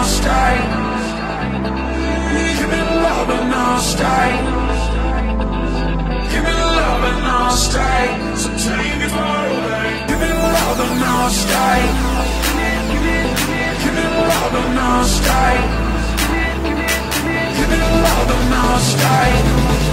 stay. Give me love and I'll stay. Give me love and I'll stay. So take it far away. Give me love and I'll stay. Give me love and I'll stay. Give me love and I'll stay.